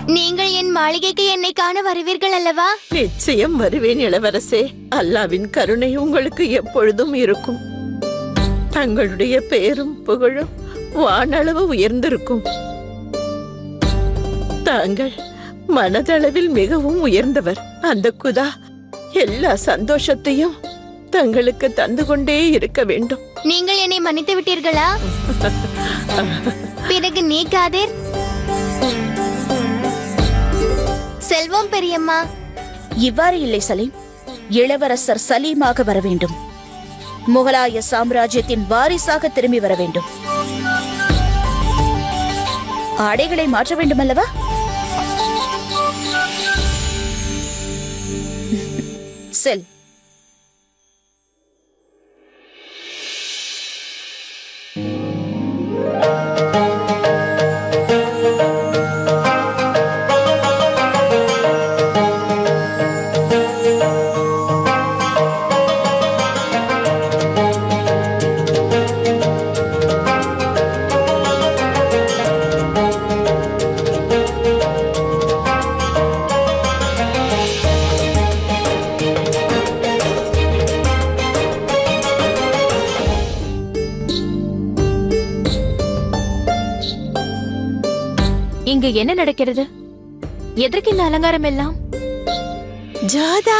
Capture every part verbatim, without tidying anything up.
நீங்கள் என் மாளிகைக்கு என்னை காண வருவீர்கள் அல்லவா? நிச்சயம் வருவேன் இளவரசே. அல்லாவின் கருணை உங்களுக்கு எப்பொழுதும் இருக்கும். தங்களுடைய பேரும் புகழும் வானளவு உயர்ந்திருக்கும். தாங்கள் மனதளவில் மிகவும் உயர்ந்தவர். அந்த குதா எல்லா சந்தோஷத்தையும் தங்களுக்கு தந்து கொண்டே இருக்க வேண்டும். நீங்கள் என்னை மன்னித்து விட்டீர்களா? பிறகு நீ காதர்? செல்வம் பெரியம்மா. இவ்வாறு இல்லை சலீம். இளவரசர் சலீமாக வர வேண்டும். முகலாய சாம்ராஜ்யத்தின் வாரிசாக திரும்பி வர வேண்டும். ஆடைகளை மாற்ற வேண்டும் அல்லவா? செல். இங்கு என்ன நடக்கிறது? எதற்கு இந்த அலங்காரம் எல்லாம்? ஜோதா,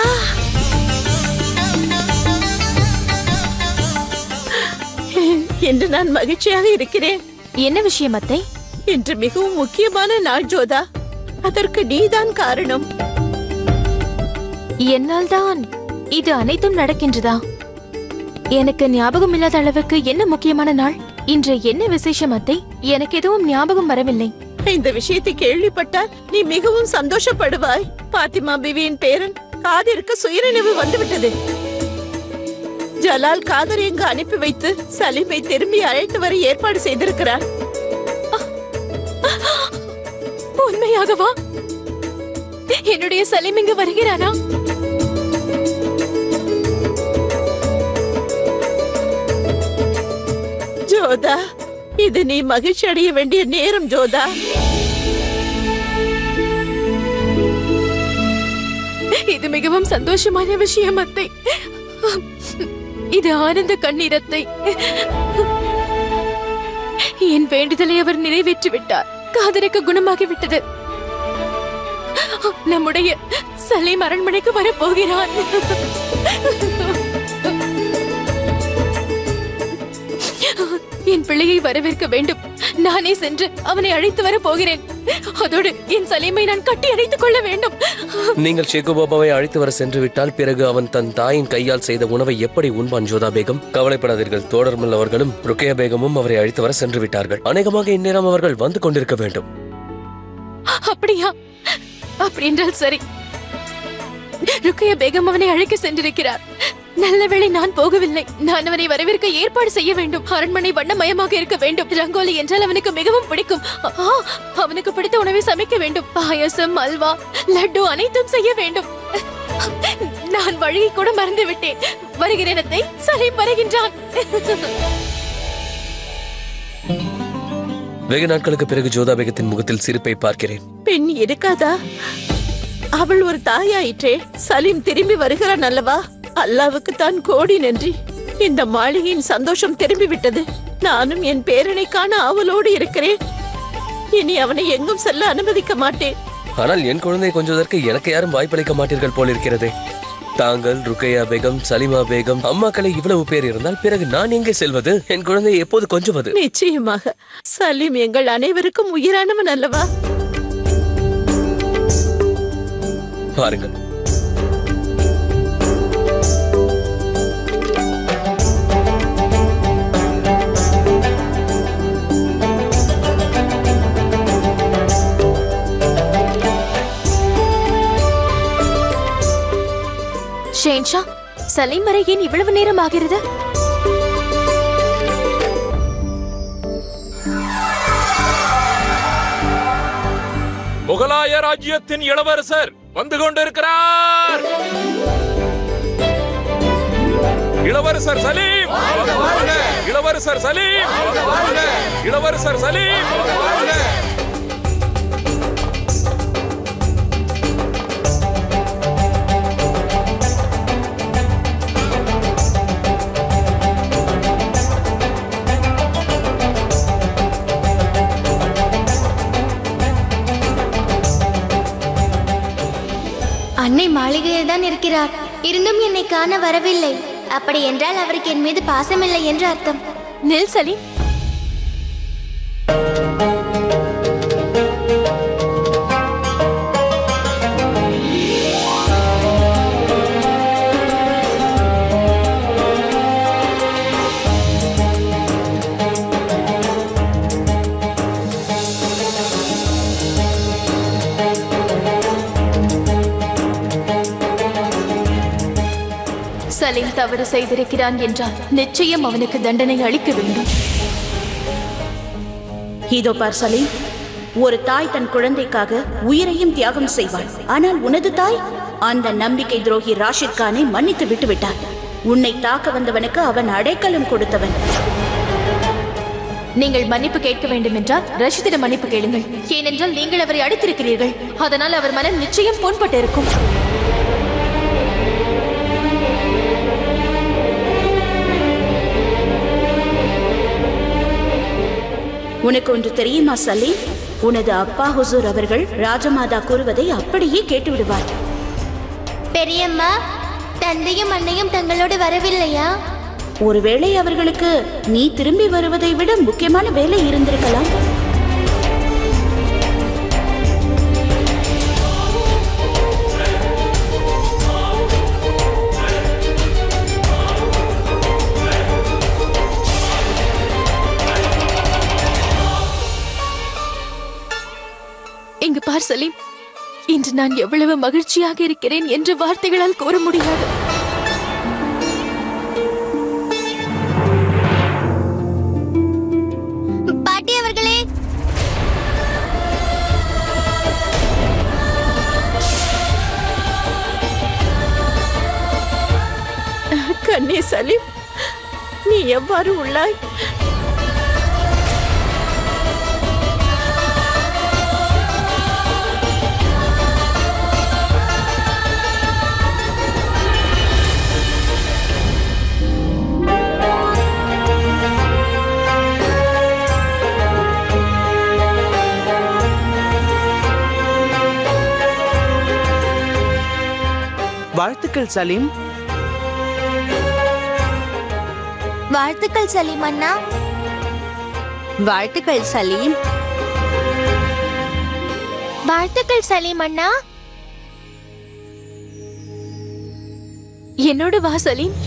இன்று நான் மகிழ்ச்சியாக இருக்கிறேன். என்ன விஷயம் அத்தை? இன்று மிகவும் முக்கியமான நாள் ஜோதா. அதற்கு நீதான் காரணம். என்னால் தான் இது அனைத்தும் நடக்கின்றதா? எனக்கு ஞாபகம் இல்லாத அளவுக்கு என்ன முக்கியமான நாள்? இன்று என்ன விசேஷம் அத்தை? எனக்கு எதுவும் ஞாபகம் வரவில்லை. இந்த விஷயத்தை கேள்விப்பட்டால் நீ மிகவும் சந்தோஷப்படுவாய். பாத்திமா பிவியின் பேரன் காதிற்கு சுயநினைவு வந்துவிட்டது. ஜலால் காதர் எங்கு அனுப்பி வைத்து சலீமை திரும்பி அழைத்து வர ஏற்பாடு செய்திருக்கிறார். உண்மையாகவா? என்னுடைய சலீம் இங்கு வருகிறானா? ஜோதா, இது நீ மகிழ்ச்சி அடைய வேண்டிய நேரம் ஜோதா. இது மிகவும் சந்தோஷமான விஷயம் அத்தை. இது ஆனந்த கண்ணீரத்தை. என் வேண்டுதலை அவர் நிறைவேற்றி விட்டார். காதலுக்கு குணமாகிவிட்டது. நம்முடைய சலீம் அரண்மனைக்கு வரப்போகிறான். என் பிள்ளையை வரவேற்க வேண்டும். நானே சென்று அவனை அழைத்து வர போகிறேன். அதோடு என் சலீமை நான் கட்டி அணைத்துக் கொள்ள வேண்டும். நீங்கள் ஷேகுபாபாவை அழைத்து வர சென்று விட்டால் பிறகு அவன் தன் தாயின் கையால் செய்த உணவை எப்படி உண்பான் ஜோதா பேகம்? கவலைப்படாதீர்கள். தோடர்மல் அவர்களும் ருக்கையா பேகமும் அவரை அழைத்து வர சென்று விட்டார்கள். அநேகமாக இந்நேரம் அவர்கள் வந்து கொண்டிருக்க வேண்டும். அப்படியா? அப்படி என்றால் சரி. ருக்கையா பேகம் அவனை அழைக்க சென்றிருக்கிறார். நல்லவேளை நான் போகவில்லை. நான் அவனை வரவேற்க ஏற்பாடு செய்ய வேண்டும். அரண்மனை வண்ணமயமாக இருக்க வேண்டும். ரங்கோலி என்றால் அவனுக்கு மிகவும் பிடிக்கும். அவனுக்கு பிடித்த உணவை சமைக்க வேண்டும். பாயசம், அல்வா, லட்டு அனைத்தும் செய்ய வேண்டும். நான் வழியை கூட மறந்து விட்டேன். வருகிறேன் அத்தை. சலீம் வருகின்றான். வெகு நாட்களுக்கு பிறகு ஜோதா பேகத்தின் முகத்தில் சிரிப்பை பார்க்கிறேன். பெண் இருக்காதா? அவள் ஒரு தாயாயிற்றே. சலீம் திரும்பி வருகிறான் அல்லவா? அல்லாவுக்கு தான் கோடி நன்றி. இந்த மாளிகையின் சந்தோஷம் திரும்பி விட்டது. நானும் என் பேரனை காண ஆவலோடு இருக்கிறேன். இனி அவனை எங்கும் செல்ல அனுமதிக்க மாட்டேன். ஆனால் என் குழந்தை கொஞ்சதற்கு எனக்கு யாரும் வாய்ப்பளிக்க மாட்டீர்கள் போல் இருக்கிறதே. தாங்கள், ருக்கையா பேகம், சலீமா பேகம், அம்மாக்களை இவ்வளவு பேர் இருந்தால் பிறகு நான் எங்கே செல்வது? என் குழந்தையை எப்போது கொஞ்சுவது? நிச்சயமாக. சலீம் எங்கள் அனைவருக்கும் உயிரானவன் அல்லவா? பாருங்கள், ஷேன்ஷா, சலீம் வரை ஏன் இவ்வளவு நேரம் ஆகிறது? முகலாய ராஜ்யத்தின் இளவரசர் வந்து கொண்டிருக்கிறார். இளவரசர் சலீம், இளவரசர் சலீம், இளவரசர் சலீம். அன்னை மாளிகையில் தான் இருக்கிறார். இருந்தும் என்னை காண வரவில்லை. அப்படி என்றால் அவருக்கு என் மீது பாசமில்லை என்று அர்த்தம். நில் சலீம். சலீம் தவறு செய்திருக்கிறான் என்றால் நிச்சயம் அவனுக்கு தண்டனை அளிக்க வேண்டும். இதோ பார் சலீம், ஒரு தாய் தன் குழந்தைக்காக உயிரையும் தியாகம் செய்வாள். ஆனால் உனது தாய் அந்த நம்பிக்கை துரோகி ராஷித் கானை மன்னித்து விட்டு விட்டார். உன்னை தாக்க வந்தவனுக்கு அவன் அடைக்கலம் கொடுத்தவன். நீங்கள் மன்னிப்பு கேட்க வேண்டும் என்றால் ரஷிதிடம் மன்னிப்பு கேளுங்கள். ஏனென்றால் நீங்கள் அவரை அடித்திருக்கிறீர்கள். அதனால் அவர் மனம் நிச்சயம் புண்பட்டு இருக்கும். உனக்கு ஒன்று தெரியுமா சலீம்? உனது அப்பா ஹுசூர் அவர்கள் ராஜமாதா கூறுவதை அப்படியே கேட்டு விடுவார். பெரியம்மா, தந்தையும் அன்னையும் தங்களோடு வரவில்லையா? ஒருவேளை அவர்களுக்கு நீ திரும்பி வருவதை விட முக்கியமான வேலை இருந்திருக்கலாம். இங்கு பார் சலீம், இன்று நான் எவ்வளவு மகிழ்ச்சியாக இருக்கிறேன் என்று வார்த்தைகளால் கூற முடியாது. பாட்டி அவர்களே, கண்ணே சலீம், நீ எவ்வாறு உள்ளாய்? வாழ்த்துக்கள் சலீம். வாழ்த்துக்கள் சலீம் அண்ணா. வாழ்த்துக்கள் சலீம். வாழ்த்துக்கள் சலீம் அண்ணா. என்னோடு வா சலீம்.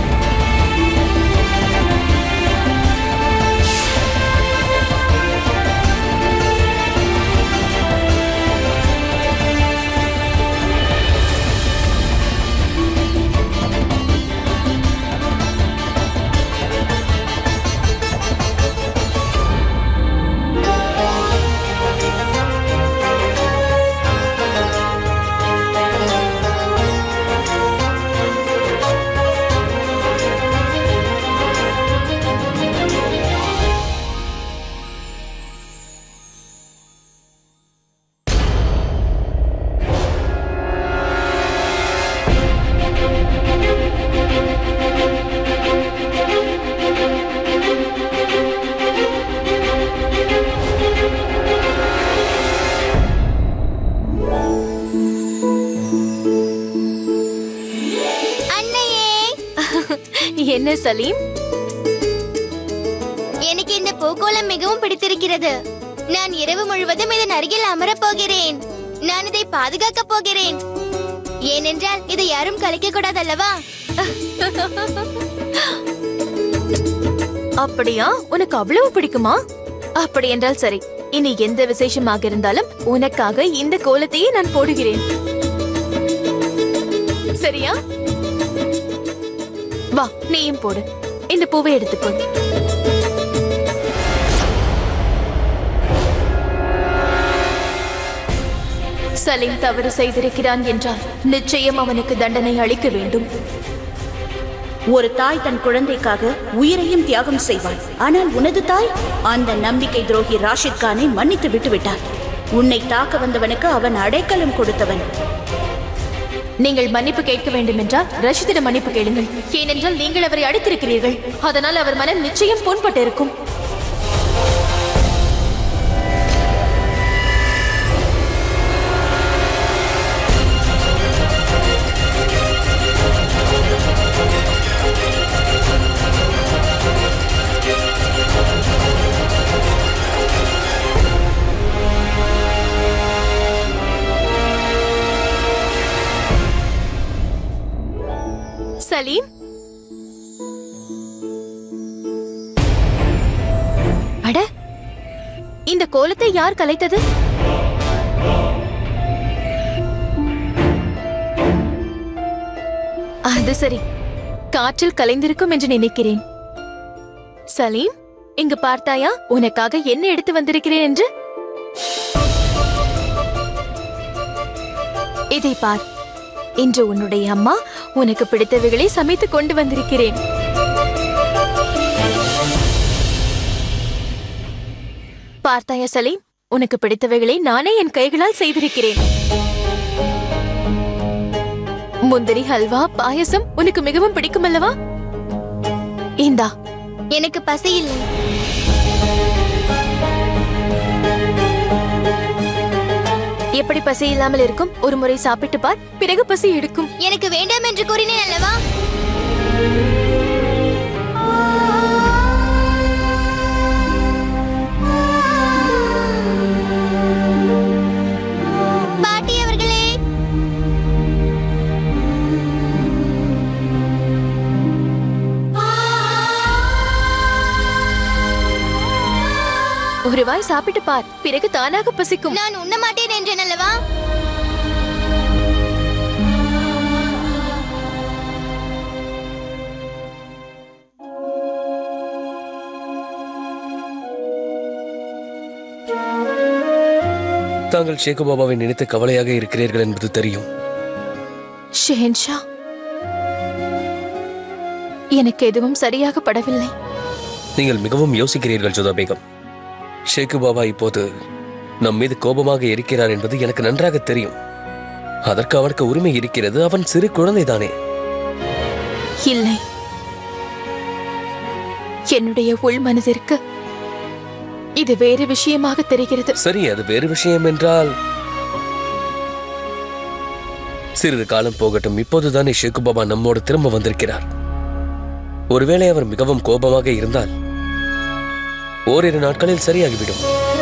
என்ன சலீம்? எனக்கு இந்த பூக்கோளம் மிகவும் பிடித்திருக்கிறது. நான் இரவு முழுவதும் இதன் அருகில் அமரப் போகிறேன். நான் இதை பாதுகாக்க போகிறேன். ஏனென்றால் இதை யாரும் கலைக்க கூடாது அல்லவா? அப்படியா? உனக்கு அவ்வளவு பிடிக்குமா? அப்படி என்றால் சரி, இனி எந்த விசேஷமாக இருந்தாலும் உனக்காக இந்த கோலத்தையே நான் போடுகிறேன். சரியா? வா, நீயும் போடு. இந்த பூவை எடுத்துக்கொள். சலீம் தவறு செய்திருக்கிறான் என்றால் நிச்சயம் அவனுக்கு தண்டனை அளிக்க வேண்டும். ஒரு தாய் தன் குழந்தைக்காக உயிரையும் தியாகம் செய்வாள். ஆனால் உனது தாய் அந்த நம்பிக்கை துரோகி ராஷித் கானை மன்னித்து விட்டு விட்டார். உன்னை தாக்க வந்தவனுக்கு அவன் அடைக்கலம் கொடுத்தவன். நீங்கள் மன்னிப்பு கேட்க வேண்டும் என்றால் ரஷிதிடம் மன்னிப்பு கேளுங்கள். ஏனென்றால் நீங்கள் அவரை அடித்திருக்கிறீர்கள். அதனால் அவர் மனம் நிச்சயம் புண்பட்டு இருக்கும். சலீம், அட, இந்த கோலத்தை யார் கலைத்தது? அது சரி, காற்றில் கலைந்திருக்கும் என்று நினைக்கிறேன். சலீம், இங்கு பார்த்தாயா உனக்காக என்ன எடுத்து வந்திருக்கிறேன் என்று? இதை பார், இன்று உன்னுடைய அம்மா உனக்கு பிடித்தவைகளை சமைத்து கொண்டு வந்திருக்கிறேன். பார்த்தாயா சலீம், உனக்கு பிடித்தவைகளை நானே என் கைகளால் செய்திருக்கிறேன். முந்திரி ஹல்வா, பாயசம் உனக்கு மிகவும் பிடிக்கும் அல்லவா? இந்தா. எனக்கு பசி இல்லை. எப்படி பசி இல்லாமல் இருக்கும்? ஒரு முறை சாப்பிட்டு பார், பிறகு பசி எடுக்கும். எனக்கு வேண்டாம் என்று கூறினேன் அல்லவா? பாட்டி அவர்களே, ஒரு வாய் சாப்பிட்டு பார், பிறகு தானாக பசிக்கும். நான் உண்ண மாட்டேன் என்றேன் அல்லவா? தாங்கள் ஷேகு பாபாவை நினைத்து கவலையாக இருக்கிறீர்கள் என்பது தெரியும். ஷெஹன்ஷா, எனக்கு எதுவும் சரியாக படவில்லை. நீங்கள் மிகவும் யோசிக்கிறீர்கள் ஜோதா பேகம். ஷேகு பாபா இப்போது நம் மீது கோபமாக இருக்கிறார் என்பது எனக்கு நன்றாக தெரியும். அதற்கு அவனுக்கு உரிமை இருக்கிறது. அவன் சிறு குழந்தைதானே. இல்லை, என்னுடைய உள் மனதிற்கு இது வேறு விஷயமாக தெரிகிறது. சரி, அது வேறு விஷயம் என்றால் சிறிது காலம் போகட்டும். இப்போதுதானே ஷேகு பாபா நம்மோடு திரும்ப வந்திருக்கிறார். ஒருவேளை அவர் மிகவும் கோபமாக இருந்தால் ஓரிரு நாட்களில் சரியாகிவிடும்.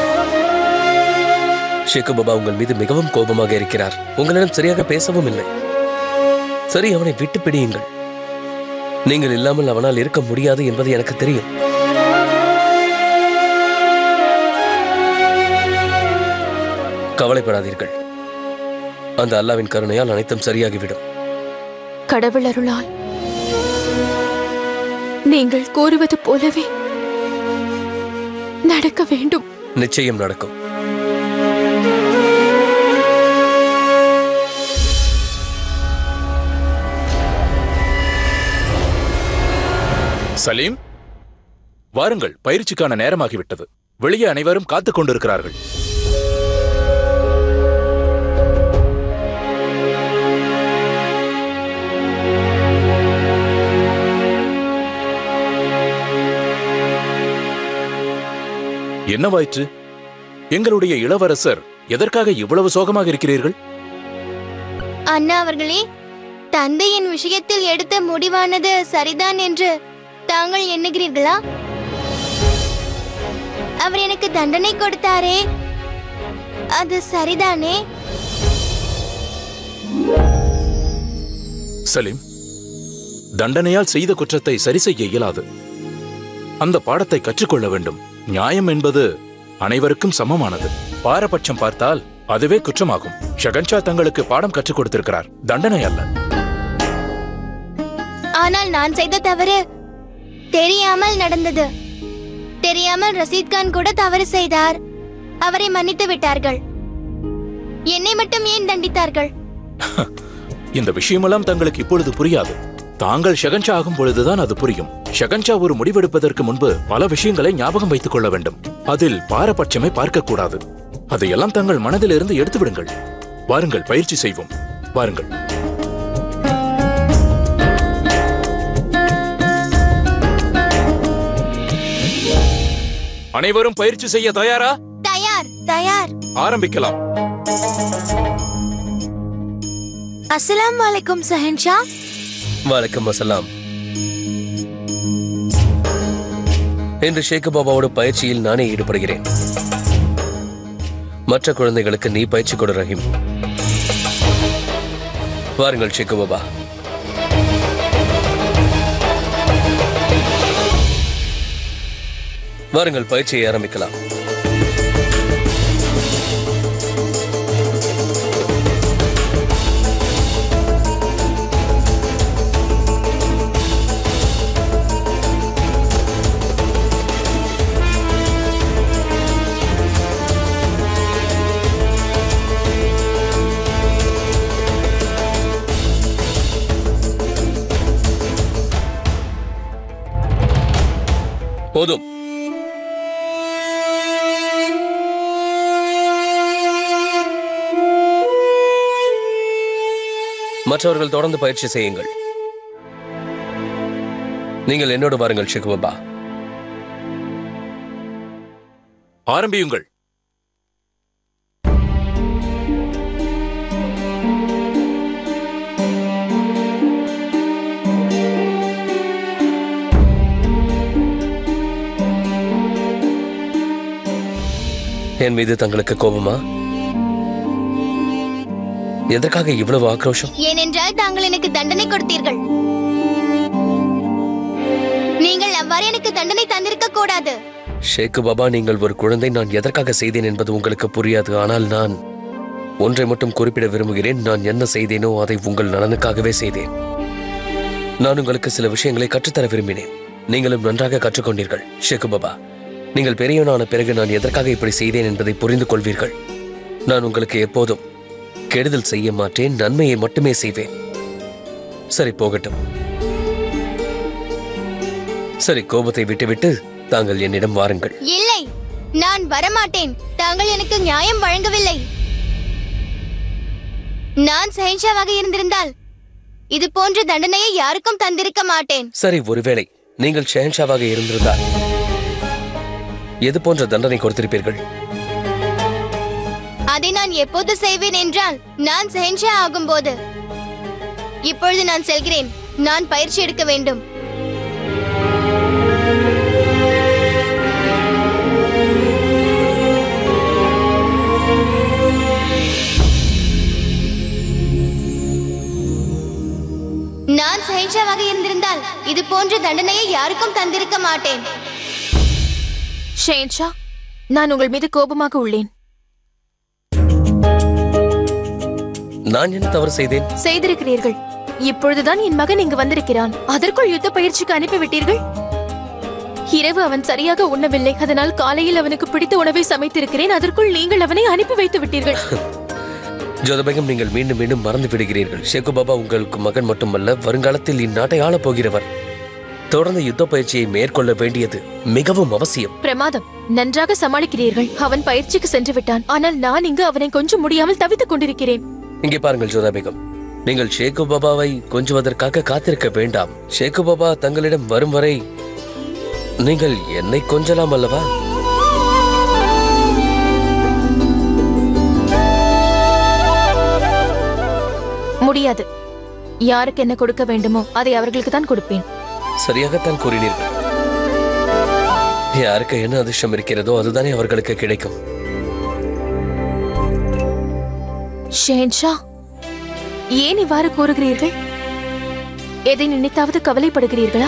ஷேகு பாபா உங்கள் மீது மிகவும் கோபமாக இருக்கிறார். உங்களிடம் சரியாக பேசவும் இல்லை. சரி, அவனை விட்டு பிடியுங்கள். நீங்கள் இல்லாமல் அவனால் இருக்க முடியாது என்பது எனக்கு தெரியும். கவலைப்படாதீர்கள். அந்த அல்லாவின் கருணையால் அனைத்தும் சரியாகிவிடும். கடவுள் அருளால் நீங்கள் கூறுவது போலவே நடக்க வேண்டும். நிச்சயம் நடக்கும். சலீம், வாருங்கள், பயிற்சிக்கான நேரமாகிவிட்டது. வெளியே அனைவரும் காத்துக் கொண்டிருக்கிறார்கள். என்னவாயிற்று? எங்களுடைய இளவரசர் எதற்காக இவ்வளவு சோகமாக இருக்கிறீர்கள்? அண்ணா அவர்களே, தந்தையின் விஷயத்தில் எடுத்த முடிவானது சரிதான் என்று தாங்கள் எண்ணுகிறீர்களா? அவர் எனக்கு தண்டனை கொடுத்தாரே, அது சரிதானே? சலீம், தண்டனையால் செய்த குற்றத்தை சரி செய்ய இயலாது. அந்த பாடத்தை கற்றுக்கொள்ள வேண்டும். நியாயம் என்பது அனைவருக்கும் சமமானது. பாரபட்சம் பார்த்தால் அதுவே குற்றமாகும். ஷகன்ஷா தங்களுக்கு பாடம் கற்றுக் கொடுத்திருக்கிறார், தண்டனை அல்ல. ஆனால் நான் செய்த தவறு தெரியாமல் நடந்தது. தெரியாமல் ரஷீத் கான் கூட தவறு செய்தார். அவரை மன்னித்து விட்டார்கள். என்னை மட்டும் ஏன் தண்டித்தார்கள்? இந்த விஷயமெல்லாம் தங்களுக்கு இப்பொழுது புரியாது. தாங்கள் ஷகன்ஷா ஆகும் பொழுதுதான் அது புரியும். ஷகன்ஷா ஒரு முடிவெடுப்பதற்கு முன்பு பல விஷயங்களை ஞாபகம் வைத்துக் கொள்ள வேண்டும். அதில் பாரபட்சமே பார்க்க கூடாது. அதையெல்லாம் தங்கள் மனதில் இருந்து எடுத்து விடுங்கள். வாருங்கள், பயிற்சி செய்வோம். வாருங்கள். அனைவரும் பயிற்சி செய்ய தயாரா? தயார் தயார். ஆரம்பிக்கலாம். அஸ்ஸலாமு அலைக்கும் ஷஹன்ஷா. வலைக்கம் அஸ்ஸலாம். இன்று ஷேகு பாபாவோட பயிற்சியில் நானே ஈடுபடுகிறேன். மற்ற குழந்தைகளுக்கு நீ பயிற்சி கொடு ரஹீம். வாருங்கள் ஷேகு பாபா. வாருங்கள், பயிற்சியை ஆரம்பிக்கலாம். போதும். மற்றவர்கள் தொடர்ந்து பயிற்சி செய்யுங்கள். நீங்கள் என்னோடு வாருங்கள் ஷேகுபாபா. ஆரம்பியுங்கள். என் மீது தங்களுக்கு கோபமா? எதற்காக இவ்வளவு ஆக்ரோஷம்? ஏனென்றால் தாங்கள் எனக்கு தண்டனை கொடுத்தீர்கள். நீங்கள் அவ்வாறு எனக்கு தண்டனை தந்திருக்க கூடாது. ஷேகுபாபா, நீங்கள் ஒரு குழந்தை. நான் எதற்காக செய்தேன் என்பது உங்களுக்கு புரியாது. ஆனால் நான் ஒன்றை மட்டும் குறிப்பிட விரும்புகிறேன். நான் என்ன செய்தேனோ அதை உங்கள் நலனுக்காகவே செய்தேன். நான் உங்களுக்கு சில விஷயங்களை கற்றுத்தர விரும்பினேன். நீங்களும் நன்றாக கற்றுக்கொண்டீர்கள். ஷேகுபாபா, நீங்கள் பெரியவனான பிறகு நான் எதற்காக இப்படி செய்தேன் என்பதை புரிந்து கொள்வீர்கள். நான் உங்களுக்கு எப்போதும் கெடுதல் செய்ய மாட்டேன், நன்மையை மட்டுமே செய்வேன். சரி, போகட்டும். சரி, கோபத்தை விட்டுவிட்டு தாங்கள் என்னிடம் வாருங்கள். இல்லை, நான் வரமாட்டேன். தாங்கள் எனக்கு நியாயம் வழங்கவில்லை. நான் சஹன்ஷாவாக இருந்திருந்தால் இது போன்ற தண்டனையை யாருக்கும் தந்திருக்க மாட்டேன். சரி, ஒருவேளை நீங்கள் ஷஹன்ஷாவாக இருந்திருந்தால் எது போன்ற தண்டனை கொடுத்திருப்பீர்கள்? அதை நான் எப்போது செய்வேன் என்றால் நான் சஹன்ஷா ஆகும்போது. இப்பொழுது நான் செல்கிறேன். நான் பயிற்சி எடுக்க வேண்டும். நான் சஹன்ஷாவாக இருந்திருந்தால் இது போன்ற தண்டனையை யாருக்கும் தந்திருக்க மாட்டேன். ஷேன்ஷா, நான் உங்கள் மீது கோபமாக உள்ளேன். நான் என்ன தவறு செய்தேன்? செய்திருக்கிறீர்கள். இப்பொழுதுதான் என் மகன் இங்கு வந்திருக்கிறான். அதற்குள் யுத்த பயிற்சிக்கு அனுப்பிவிட்டீர்கள். இரவு அவன் சரியாக உண்ணவில்லை. அதனால் காலையில் அவனுக்கு பிடித்த உணவை சமைத்திருக்கிறேன். அதற்குள் நீங்கள் அவனை அனுப்பி வைத்து விட்டீர்கள். ஜோதபேகம், நீங்கள் மீண்டும் மீண்டும் மறந்து விடுகிறீர்கள். ஷேகுபாபா உங்களுக்கு மகன் மட்டுமல்ல, வருங்காலத்தில் இந்நாட்டை ஆளப் போகிறவர். தொடர்ந்து யுத்த பயிற்சியை மேற்கொள்ள வேண்டியது மிகவும் அவசியம். பிரமாதம். நன்றாக சமாளிக்கிறீர்கள். அவன் பயிற்சிக்கு சென்று விட்டான். ஆனால் நான் இங்கு அவனை கொஞ்சம் முடியாமல் தவித்துக் கொண்டிருக்கிறேன். இங்கே பாருங்கள் ஜோதாபேகம், நீங்கள் ஷேகுபாபாவை கொஞ்சுவதற்காக காத்திருக்க வேண்டாம். ஷேகுபாபா தங்களிடம் வரும் வரை நீங்கள் என்னை கொஞ்சலாம் அல்லவா? முடியாது. யாருக்கு என்ன கொடுக்க வேண்டுமோ அதை அவர்களுக்கு தான் கொடுப்பேன். சரியாகத்தான் கூறினீர்கள். யாருக்கு என்ன அதிர்ஷ்டம் இருக்கிறதோ அதுதானே அவர்களுக்கு கிடைக்கும். ஷேன்ஷா, ஏன் இவ்வாறு கூறுகிறீர்கள்? எதை நினைத்தாவது கவலைப்படுகிறீர்களா?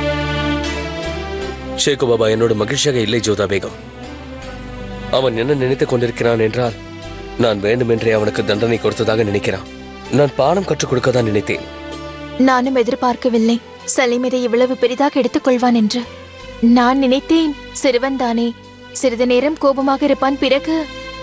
ஷேகுபாபா என்னோட மகிழ்ச்சியாக இல்லை ஜோதாபேகம். அவன் என்ன நினைத்துக் கொண்டிருக்கிறான் என்றால், நான் வேண்டுமென்றே அவனுக்கு தண்டனை கொடுத்ததாக நினைக்கிறான். நான் பாடம் கற்றுக் கொடுக்க தான் நினைத்தேன். நானும் எதிர்பார்க்கவில்லை சலீம் இதை இவ்வளவு பெரிதாக எடுத்துக் கொள்வான் என்று. நான் நினைத்தேன் சிறுவன் தானே, சிறிது நேரம் கோபமாக இருப்பான், பிறகு.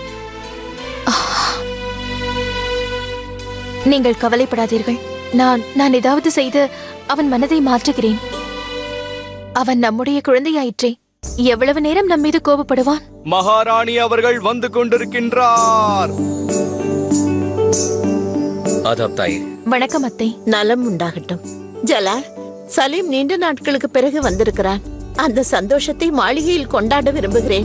நீங்கள் கவலைப்படாதீர்கள். நான் நான் ஏதாவது செய்து அவன் மனதை மாற்றுகிறேன். அவன் நம்முடைய குழந்தையாயிற்றே, எவ்வளவு நேரம் நம் மீது கோபப்படுவான்? மகாராணி அவர்கள் வந்து கொண்டிருக்கின்றார். ஆதாப் தாயே. வணக்கம் அத்தை. நலம் உண்டாகட்டும். ஜலால், சலீம் நீண்ட நாட்களுக்கு பிறகு வந்திருக்கிறான். அந்த சந்தோஷத்தை மாளிகையில் கொண்டாட விரும்புகிறேன்.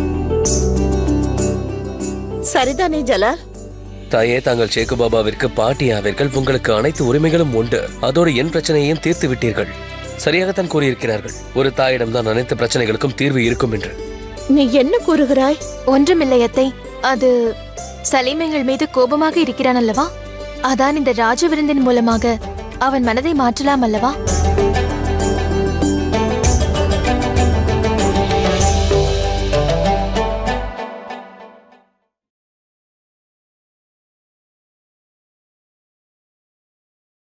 சரிதானே ஜலால்? தாயே, தாங்கள் ஷேகுபாபாவிற்கு பாட்டியாவீர்கள். உங்களுக்கு அனைத்து உரிமைகளும் உண்டு. அதோடு என் பிரச்சனையையும் தீர்த்து விட்டீர்கள். சரியாகத்தான் கூறியிருக்கிறார்கள். ஒரு தாயிடம் தான் அனைத்து பிரச்சனைகளுக்கும் தீர்வு இருக்கும் என்று. நீ என்ன கூறுகிறாய்? ஒன்றுமில்லை அத்தை. அது சலீம் எங்கள் மீது கோபமாக இருக்கிறான் அல்லவா? அதான் இந்த ராஜ விருந்தின் மூலமாக அவன் மனதை மாற்றலாம் அல்லவா?